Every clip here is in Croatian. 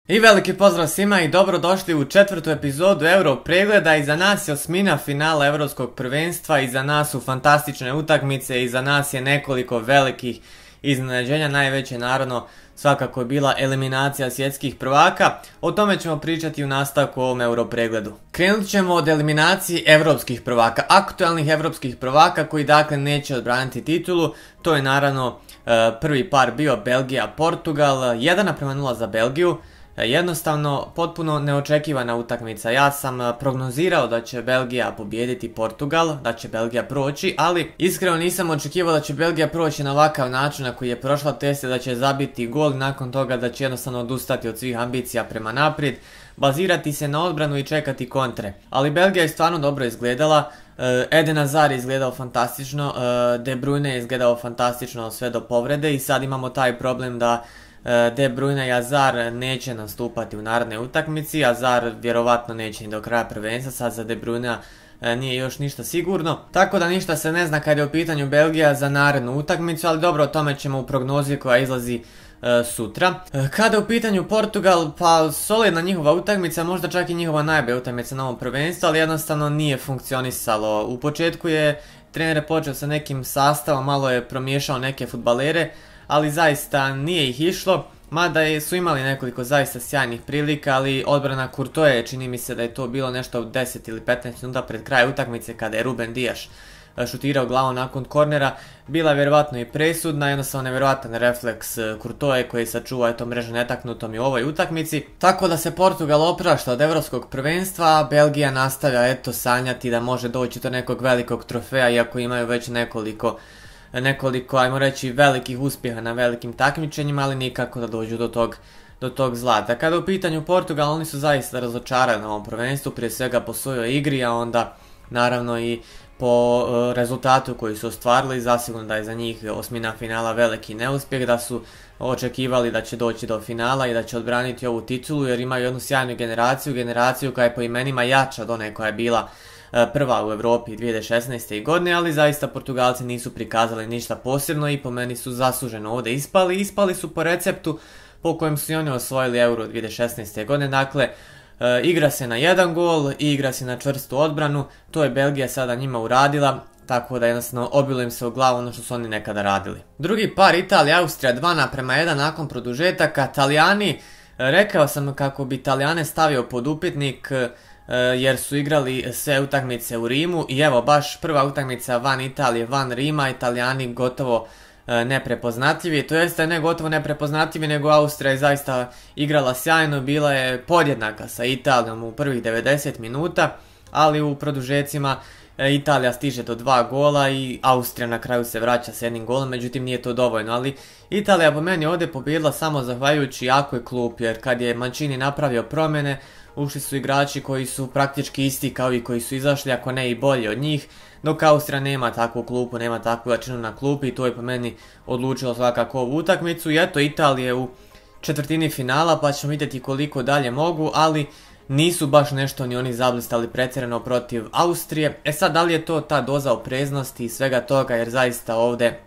I veliki pozdrav svima i dobrodošli u četvrtu epizodu Euro pregleda. Iza nas je osmina finala Europskog prvenstva, iza nas su fantastične utakmice, iza nas je nekoliko velikih iznenađenja, najveće naravno svakako je bila eliminacija svjetskih prvaka. O tome ćemo pričati u nastavku u ovom Euro pregledu. Krenut ćemo od eliminacije europskih prvaka, aktualnih europskih prvaka koji dakle neće odbraniti titulu. To je naravno prvi par bio Belgija-Portugal, 1:0 za Belgiju. Jednostavno, potpuno neočekivana utakmica. Ja sam prognozirao da će Belgija pobijediti Portugal, da će Belgija proći, ali iskreno nisam očekivao da će Belgija proći na ovakav način na koji je prošla test, da će zabiti gol, nakon toga da će jednostavno odustati od svih ambicija prema naprijed, bazirati se na odbranu i čekati kontre. Ali Belgija je stvarno dobro izgledala, Eden Hazard je izgledao fantastično, De Bruyne je izgledao fantastično sve do povrede i sad imamo taj problem da De Bruyne i Hazard neće nastupati u narednoj utakmici. Hazard vjerovatno neće ni do kraja prvenstva, sad za De Bruyne nije još ništa sigurno. Tako da ništa se ne zna kad je u pitanju Belgija za narednu utakmicu, ali dobro, o tome ćemo u prognozi koja izlazi sutra. Kada je u pitanju Portugal, pa solidna njihova utakmica, možda čak i njihova najbolja utakmica na ovom prvenstvu, ali jednostavno nije funkcionisalo. U početku je trener počeo sa nekim sastavom, malo je promiješao neke fudbalere, ali zaista nije ih išlo, mada su imali nekoliko zaista sjajnih prilika, ali odbrana Courtois, čini mi se da je to bilo nešto 10 ili 15 minuta pred kraj utakmice kada je Ruben Dias šutirao glavom nakon kornera, bila je vjerovatno i presudna, jednostavno nevjerojatan refleks Courtois koji sačuva mrežu netaknutom i u ovoj utakmici. Tako da se Portugal oprašta od europskog prvenstva, a Belgija nastavlja sanjati da može doći do nekog velikog trofeja, iako imaju već nekoliko, ajmo reći, velikih uspjeha na velikim takmičenjima, ali nikako da dođu do tog zlata. Kada je u pitanju Portugal, oni su zaista razočarani na ovom prvenstvu, prije svega po svojoj igri, a onda naravno i po rezultatu koji su ostvarili. Zasigurno da je za njih osmina finala veliki neuspjeh, da su očekivali da će doći do finala i da će odbraniti ovu titulu, jer imaju jednu sjajnu generaciju koja je po imenima jača od one koja je bila prva u Europi 2016. godine, ali zaista Portugalci nisu prikazali ništa posebno i po meni su zasluženo ovdje ispali su po receptu po kojem su i oni osvojili Euro 2016. godine, dakle igra se na jedan gol i igra se na čvrstu odbranu, to je Belgija sada njima uradila, tako da jednostavno obilo im se u glavu ono što su oni nekada radili. Drugi par Italija-Austrija 2:1 nakon produžetaka. Talijani, rekao sam kako bi Talijane stavio pod upitnik jer su igrali sve utakmice u Rimu i evo baš prva utakmica van Italije, van Rima, Italijani gotovo neprepoznatljivi, to jeste ne gotovo neprepoznatljivi, nego Austrija je zaista igrala sjajno, bila je podjednaka sa Italijom u prvih 90 minuta, ali u produžecima Italija stiže do 2 gola i Austrija na kraju se vraća s jednim golom, međutim nije to dovoljno, ali Italija po meni ovdje pobijedila samo zahvaljujući jakoj klupi, jer kad je Mancini napravio promjene, ušli su igrači koji su praktički isti kao i koji su izašli, ako ne i bolji od njih, dok Austrija nema takvu klupu, nema takvu jačinu na klupi i to je po meni odlučilo svakako ovu utakmicu. I eto, Italije u četvrtini finala, pa ćemo vidjeti koliko dalje mogu, ali nisu baš nešto ni oni zablistali pretjerano protiv Austrije. E sad, da li je to ta doza opreznosti i svega toga, jer zaista ovdje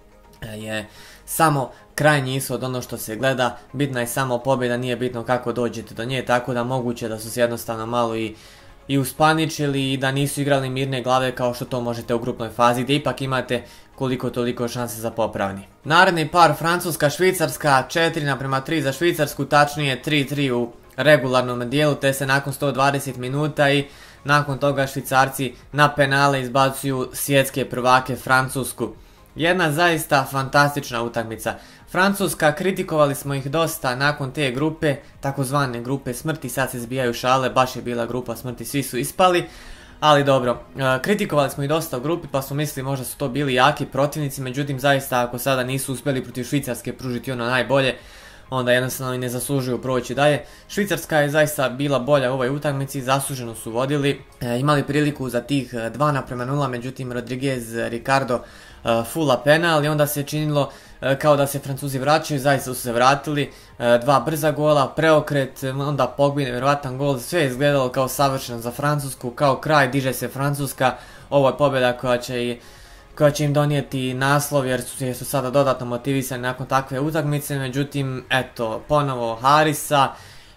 je samo krajnji ishod ono što se gleda, bitna je samo pobjeda, nije bitno kako dođete do nje, tako da moguće da su se jednostavno malo i uspaničili i da nisu igrali mirne glave kao što to možete u grupnoj fazi, gdje ipak imate koliko toliko šanse za popravni. Naredni par Francuska-Švicarska, 4:3 za Švicarsku, tačnije 3:3 u regularnom dijelu, te se nakon 120 minuta i nakon toga Švicarci na penale izbacuju svjetske prvake Francusku. Jedna zaista fantastična utakmica. Francuska, kritikovali smo ih dosta nakon te grupe, takozvane grupe smrti, sad se zbijaju šale, baš je bila grupa smrti, svi su ispali, ali dobro, kritikovali smo ih dosta u grupi pa smo mislili možda su to bili jaki protivnici, međutim zaista ako sada nisu uspjeli protiv Švicarske pružiti ono najbolje, onda jednostavno i ne zaslužuju proći dalje. Švicarska je zaista bila bolja u ovoj utakmici, zasluženo su vodili, imali priliku za tih 2:0, međutim Rodriguez, Ricardo fula penal i onda se činilo kao da se Francuzi vraćaju, zaista su se vratili, 2 brza gola, preokret, onda Pogba nevjerojatan gol, sve je izgledalo kao savršeno za Francusku, kao kraj, diže se Francuska, ovo je pobjeda koja će im donijeti naslov jer su sada dodatno motivisani nakon takve utakmice, međutim eto, ponovo Harisa,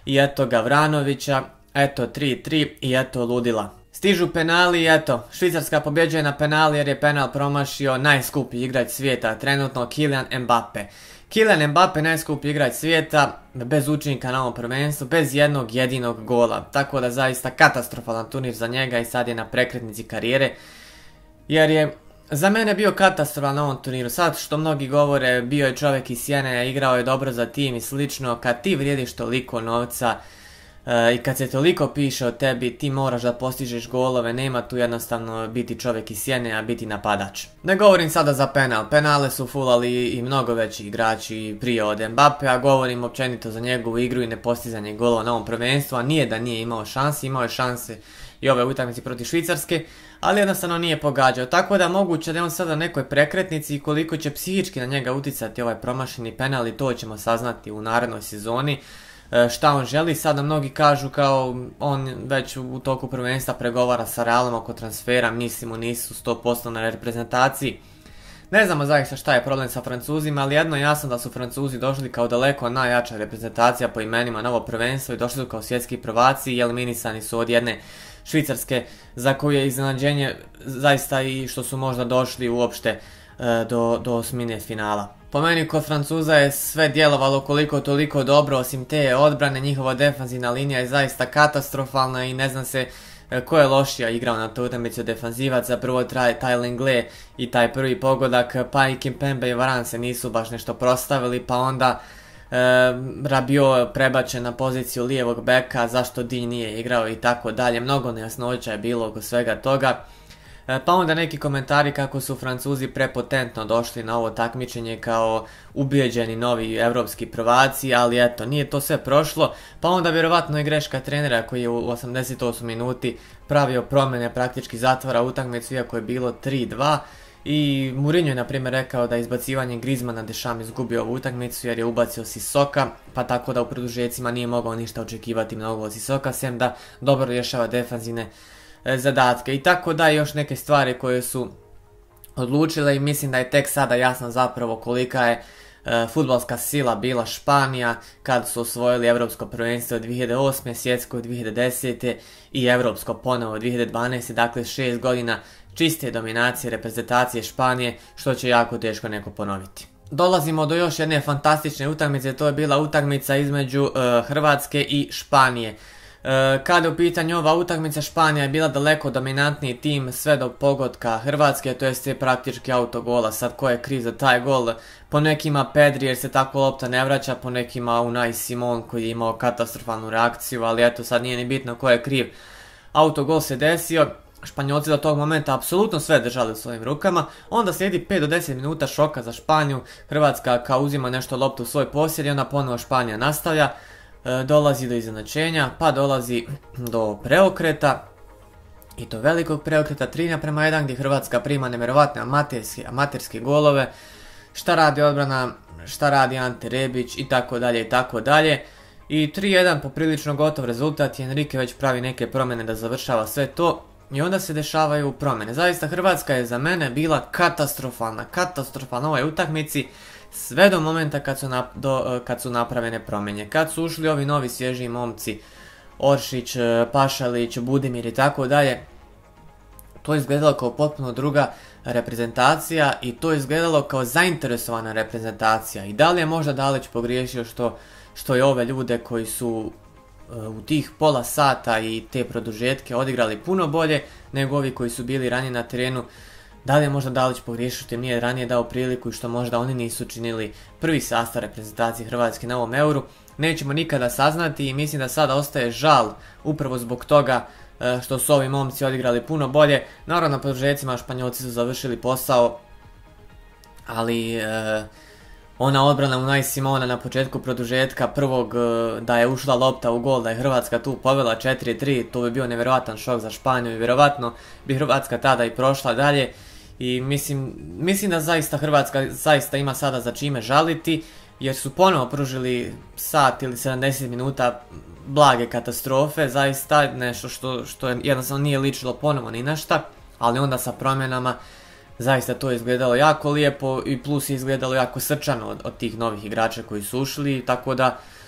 i eto Gavranovića, eto 3-3 i eto ludila. Stižu penali i eto, Švicarska pobjeđuje na penali jer je penal promašio najskuplji igrač svijeta, trenutno Kylian Mbappe. Kylian Mbappe, najskuplji igrač svijeta, bez učinka na ovom prvenstvu, bez jednog jedinog gola. Tako da zaista katastrofalan turnir za njega i sad je na prekretnici karijere. Jer je za mene bio katastrofalan na ovom turniru. Sad što mnogi govore, bio je čovjek iz Sjene, igrao je dobro za tim i slično. Kad ti vrijediš toliko novca i kad se toliko piše o tebi, ti moraš da postižeš golove, nema tu jednostavno biti čovjek iz Sjene, a biti napadač. Ne govorim sada za penal, penale su fulali i mnogo veći igrači prije od Mbappe, a govorim općenito za njegovu igru i nepostizanje golova na ovom prvenstvu, a nije da nije imao šanse i ove utakmice protiv Švicarske, ali jednostavno nije pogađao, tako da moguće da je on sada na nekoj prekretnici i koliko će psihički na njega uticati ovaj promašeni penal i to ćemo saznati u narednoj sezoni. Šta on želi, sada mnogi kažu kao on već u toku prvenstva pregovara sa Realom oko transfera, mislimo nisu 100% na reprezentaciji. Ne znamo zaista šta je problem sa Francuzima, ali jedno je jasno da su Francuzi došli kao daleko najjača reprezentacija po imenima na ovo prvenstvo i došli su kao svjetski prvaci i eliminisani su od jedne Švicarske za koju je iznenađenje zaista i što su možda došli uopšte do osmine finala. Po meni kod Francuza je sve djelovalo koliko toliko dobro, osim te odbrane, njihova defanzivna linija je zaista katastrofalna i ne zna se ko je lošija igrao na toj utakmici od defanzivaca. Prvo taj Lenglet i taj prvi pogodak, pa i Kimpembe i Varane se nisu baš nešto prostavili, pa onda Rabiot prebačen na poziciju lijevog beka, zašto Digne nije igrao i tako dalje, mnogo nejasnoća je bilo oko svega toga. Pa onda neki komentari kako su Francuzi prepotentno došli na ovo takmičenje kao ubijeđeni novi evropski prvaci, ali eto, nije to sve prošlo. Pa onda vjerovatno je greška trenera koji je u 88 minuti pravio promjene, praktički zatvara utakmicu iako je bilo 3-2. I Mourinho je na primjer rekao da je izbacivanje Griezmana Deschamps izgubio ovu utakmicu jer je ubacio Sissoka, pa tako da u produžecima nije mogao ništa očekivati mnogo od Sissoka, sem da dobro rješava defanzivne zadatke i tako da još neke stvari koje su odlučile i mislim da je tek sada jasno zapravo kolika je fudbalska sila bila Španija kad su osvojili Europsko prvenstvo 2008, svjetsko 2010 i Europsko ponovo 2012, dakle 6 godina čiste dominacije reprezentacije Španije, što će jako teško neko ponoviti. Dolazimo do još jedne fantastične utakmice, to je bila utakmica između Hrvatske i Španije. Kada je u pitanju ova utakmica, Španija je bila daleko dominantniji tim sve do pogotka Hrvatske, to jest je praktički autogola. Sad ko je kriv za taj gol? Po nekima Pedri jer se tako lopta ne vraća, po nekima Unai Simon koji je imao katastrofalnu reakciju, ali eto sad nije ni bitno ko je kriv. Autogol se desio, Španjolci do tog momenta apsolutno sve držali u svojim rukama, onda slijedi 5 do 10 minuta šoka za Španiju, Hrvatska kao uzima nešto loptu u svoj posjed i onda ponovo Španija nastavlja. Dolazi do iznenađenja, pa dolazi do preokreta i to velikog preokreta 3:1 gdje Hrvatska prima nevjerovatne amaterske golove. Šta radi odbrana, šta radi Ante Rebić i tako dalje i tako dalje. I 3:1 poprilično gotov rezultat, Enrique već pravi neke promjene da završava sve to i onda se dešavaju promjene. Zaista Hrvatska je za mene bila katastrofalna u ovoj utakmici. Sve do momenta kad su napravljene promjene. Kad su ušli ovi novi svježi momci, Oršić, Pašalić, Budimir i tako dalje, to je izgledalo kao potpuno druga reprezentacija i to je izgledalo kao zainteresovana reprezentacija. I da li je možda Dalić pogriješio što je ove ljude koji su u tih pola sata i te produžetke odigrali puno bolje nego ovi koji su bili ranije na terenu? Da li je možda Dalić pogriješio što im nije ranije dao priliku i što možda oni nisu činili prvi sastav reprezentacije Hrvatske na ovom Euru? Nećemo nikada saznati i mislim da sada ostaje žal upravo zbog toga što su ovi momci odigrali puno bolje. Naravno na produžecima Španjolci su završili posao, ali ona odbrana Unai Simona na početku produžetka prvog da je ušla lopta u gol, da je Hrvatska tu povela 4-3, to bi bio nevjerojatan šok za Španiju i vjerovatno bi Hrvatska tada i prošla dalje. I mislim da zaista Hrvatska zaista ima sada za čime žaliti, jer su ponovo pružili sat ili 70 minuta blage katastrofe, zaista nešto što jednostavno nije ličilo ponovo ni na šta, ali onda sa promjenama zaista to je izgledalo jako lijepo i plus je izgledalo jako srčano od tih novih igrača koji su ušli, tako da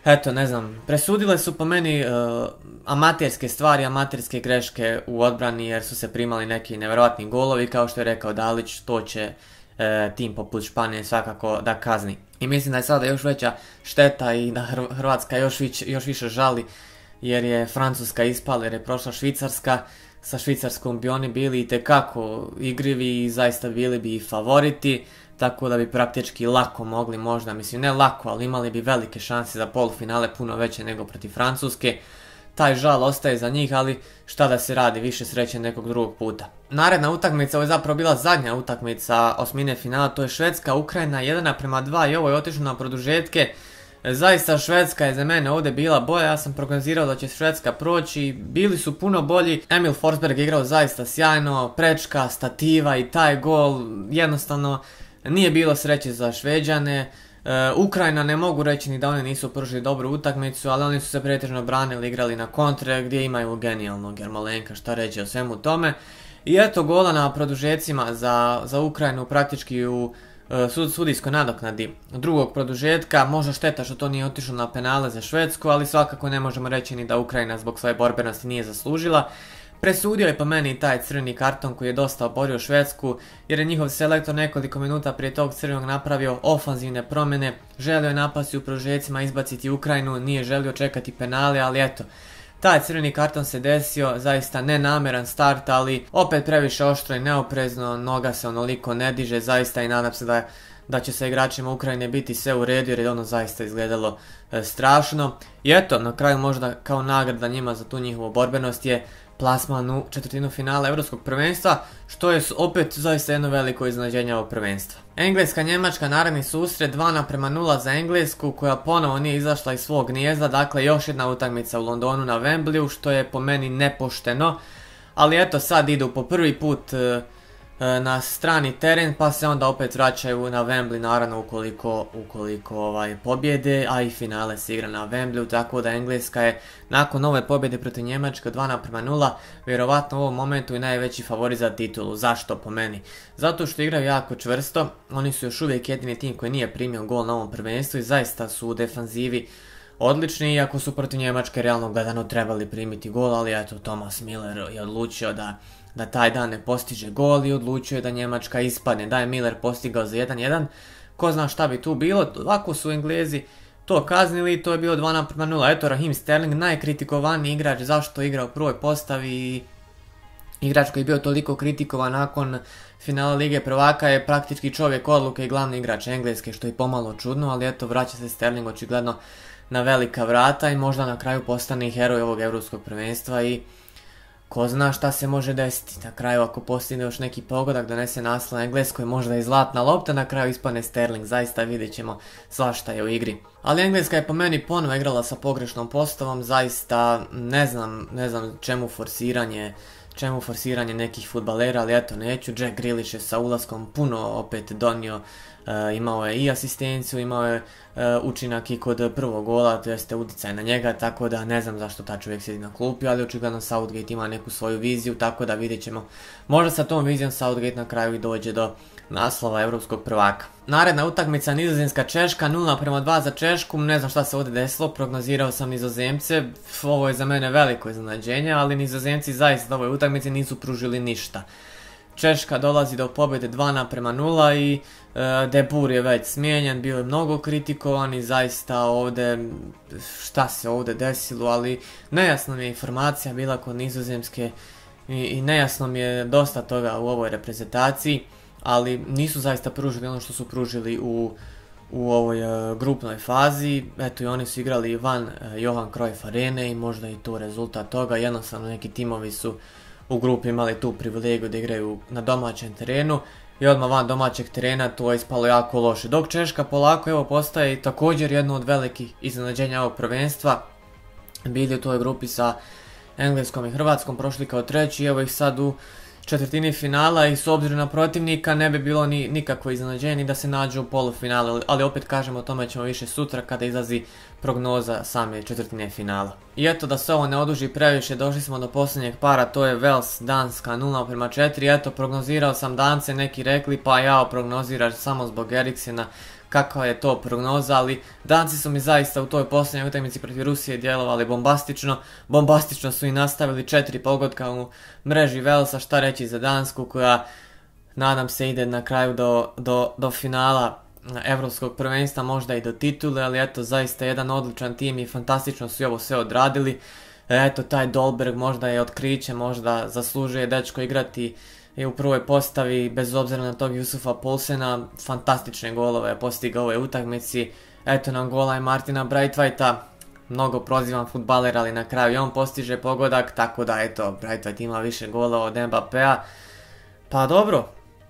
Eto, ne znam, presudile su po meni amaterske stvari, amaterske greške u odbrani jer su se primali neki nevjerojatni golovi, kao što je rekao Dalić, to će tim poput Španije svakako da kazni. I mislim da je sada još veća šteta i da Hrvatska još više žali jer je Francuska ispala, jer je prošla Švicarska. Sa Švicarskom bi oni bili itekako igrivi i zaista bili bi i favoriti, tako da bi praktički lako mogli možda, mislim ne lako, ali imali bi velike šanse za polufinale, puno veće nego protiv Francuske. Taj žal ostaje za njih, ali šta da se radi, više sreće nekog drugog puta. Naredna utakmica, ovo je zapravo bila zadnja utakmica osmine finala, to je Švedska, Ukrajina 1:2 i ovo je otišlo na produžetke. Zaista Švedska je za mene ovdje bila bolja, ja sam prognozirao da će Švedska proći, bili su puno bolji. Emil Forsberg je igrao zaista sjajno, prečka, stativa i taj gol, jednostavno nije bilo sreće za Šveđane. Ukrajina ne mogu reći ni da oni nisu pružili dobru utakmicu, ali oni su se pretežno branili, igrali na kontre gdje imaju genijalnog Jarmolenka, šta reći o svemu tome. I eto gola na produžecima za Ukrajinu praktički u sudijskoj nadoknadi drugog produžetka. Možda šteta što to nije otišlo na penale za Švedsku, ali svakako ne možemo reći ni da Ukrajina zbog svoje borbenosti nije zaslužila. Presudio je po meni taj crveni karton koji je dosta oborio Švedsku, jer je njihov selektor nekoliko minuta prije tog crvenog napravio ofanzivne promjene, želio je napasti u produžecima, izbaciti Ukrajinu, nije želio čekati penale, ali eto, taj crveni karton se desio, zaista nenameran start, ali opet previše oštro i neoprezno, noga se onoliko ne diže, zaista i nadam se da će sa igračima Ukrajine biti sve u redu jer je ono zaista izgledalo strašno. I eto, na kraju možda kao nagrada njima za tu njihovu borbenost je plasman u četvrtinu finala Europskog prvenstva, što je opet zaista jedno veliko iznenađenje ovog prvenstva. Engleska-Njemačka naredni susret 2:0 za Englesku, koja ponovo nije izašla iz svog gnijezda, dakle još jedna utakmica u Londonu na Wembleyu, što je po meni nepošteno, ali eto sad idu po prvi put na strani teren, pa se onda opet vraćaju na Wembley, naravno ukoliko pobjede, a i finale se igra na Wembleyu, tako da Engleska je nakon ove pobjede protiv Njemačke 2:0 vjerovatno u ovom momentu i najveći favorit za titulu. Zašto po meni? Zato što igraju jako čvrsto, oni su još uvijek jedini tim koji nije primio gol na ovom prvenstvu i zaista su u defanzivi odlični, iako su protiv Njemačke realno gledano trebali primiti gol, ali eto Thomas Miller je odlučio da taj dan ne postiže gol i odlučio je da Njemačka ispadne. Da je Miller postigao za 1:1, ko zna šta bi tu bilo, ovako su Englezi to kaznili i to je bilo 2:0. Eto Raheem Sterling, najkritikovaniji igrač, zašto igra u prvoj postavi i igrač koji je bio toliko kritikovan nakon finala Lige prvaka je praktički čovjek odluke i glavni igrač Engleske, što je pomalo čudno, ali eto vraća se Sterling očigledno na velika vrata i možda na kraju postane heroj ovog europskog prvenstva i ko zna šta se može desiti. Na kraju ako postigne još neki pogodak, donese naslov Engleskoj, možda i zlatna lopta, na kraju ispadne Sterling, zaista vidjet ćemo svašta je u igri. Ali Engleska je po meni ponovo igrala sa pogrešnom postavom, zaista ne znam čemu forsiranje nekih fudbalera, ali eto neću. Jack Grealish je sa ulaskom puno opet donio, imao je i asistenciju, imao je učinak i kod prvog gola, to jeste utjecaj na njega, tako da ne znam zašto ta čovjek sjedi na klupi, ali očigledno Southgate ima neku svoju viziju, tako da vidjet ćemo. Možda sa tom vizijom Southgate na kraju i dođe do naslova europskog prvaka. Naredna utakmica Nizozemska-Češka, 0:2 za Češku, ne znam šta se ovdje desilo, prognozirao sam Nizozemce, ovo je za mene veliko iznenađenje, ali Nizozemci zaista u ovoj utakmici nisu pružili ništa. Češka dolazi do pobjede 2:0 i De Boer je već smijenjen, bio je mnogo kritikovan i zaista ovdje, šta se ovdje desilo, ali nejasna mi je informacija bila kod Nizozemske i nejasno mi je dosta toga u ovoj reprezentaciji, ali nisu zaista pružili ono što su pružili u ovoj grupnoj fazi. Eto i oni su igrali van Johan Cruyff arene i možda i tu rezultat toga, jednostavno neki timovi su u grupi imali tu privilegiju da igraju na domaćem terenu i odmah van domaćeg terena to je ispalo jako loše. Dok Češka polako evo postaje također jedno od velikih iznenađenja ovog prvenstva. Bili u toj grupi sa Engleskom i Hrvatskom, prošli kao treći, evo ih sad u četvrtini finala i s obzirom na protivnika ne bi bilo nikakvo iznenađenje da se nađu u polufinalu, ali opet kažemo o tome ćemo više sutra kada izlazi prognoza same četvrtine finala. I eto da se ovo ne oduži previše, došli smo do posljednjeg para, to je Wales-Danska 0:4, eto prognozirao sam Dance, neki rekli pa jao prognoziraš samo zbog Eriksena, kakva je to prognoza, ali Danci su mi zaista u toj posljednjoj utakmici protiv Rusije djelovali bombastično su i nastavili 4 pogotka u mreži Velsa, šta reći za Dansku koja nadam se ide na kraju do finala Europskog prvenstva, možda i do titule, ali eto zaista jedan odličan tim i fantastično su i ovo sve odradili. Eto taj Dolberg možda je otkriće, možda zaslužuje dečko igrati i u prvoj postavi bez obzira na tog Yusufa Poulsena, fantastične golove je postigao u ovoj utakmici. Eto nam gola i Martina Braithwaita, mnogo prozivan fudbaler, ali na kraju i on postiže pogodak, tako da eto Braithwaite ima više golova od Mbappéa. Pa dobro,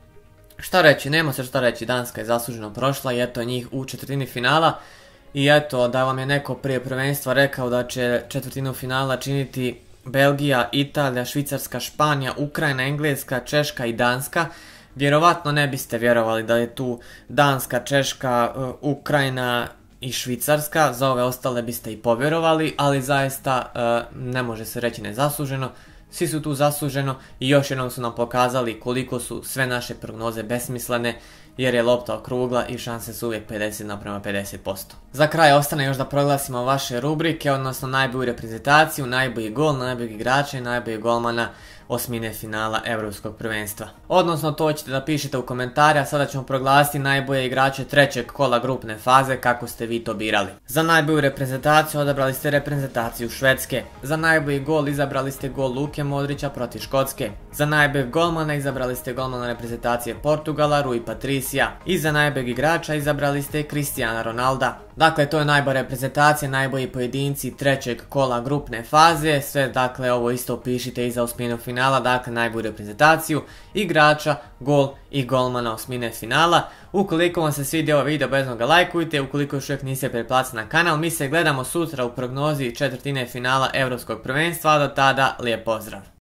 šta reći, nema se šta reći, Danska je zasluženo prošla i eto njih u četvrtini finala. I eto, da vam je neko prije prvenstva rekao da će četvrtinu finala činiti Belgija, Italija, Švicarska, Španija, Ukrajina, Engleska, Češka i Danska, vjerovatno ne biste vjerovali da je tu Danska, Češka, Ukrajina i Švicarska, za ove ostale biste i povjerovali, ali zaista ne može se reći nezasluženo. Svi su tu zasluženo i još jednom su nam pokazali koliko su sve naše prognoze besmislene, jer je lopta okrugla i šanse su uvijek 50:50%. Za kraj ostane još da proglasimo vaše rubrike, odnosno najbolju reprezentaciju, najbolji gol, najboljeg igrača i najboljeg golmana osmine finala Europskog prvenstva. Odnosno to ćete da pišete u komentare, a sada ćemo proglasiti najbolje igrače trećeg kola grupne faze kako ste vi to birali. Za najbolju reprezentaciju odabrali ste reprezentaciju Švedske. Za najbolji gol izabrali ste gol Luke Modrića protiv Škotske. Za najboljeg golmana izabrali ste golmana reprezentacije Portugala Rui Patricija. I za najboljeg igrača izabrali ste Cristiana Ronalda. Dakle, to je najbolja reprezentacija, najbolji pojedinci trećeg kola grupne faze. Sve, dakle, ovo isto pišite i za osminu finala, dakle, najbolju reprezentaciju, igrača, gol i golmana osmine finala. Ukoliko vam se svidio ovaj video, obavezno ga lajkujte. Ukoliko još uvijek niste pretplatili na kanal, mi se gledamo sutra u prognozi četvrtine finala Europskog prvenstva. Do tada, lijep pozdrav!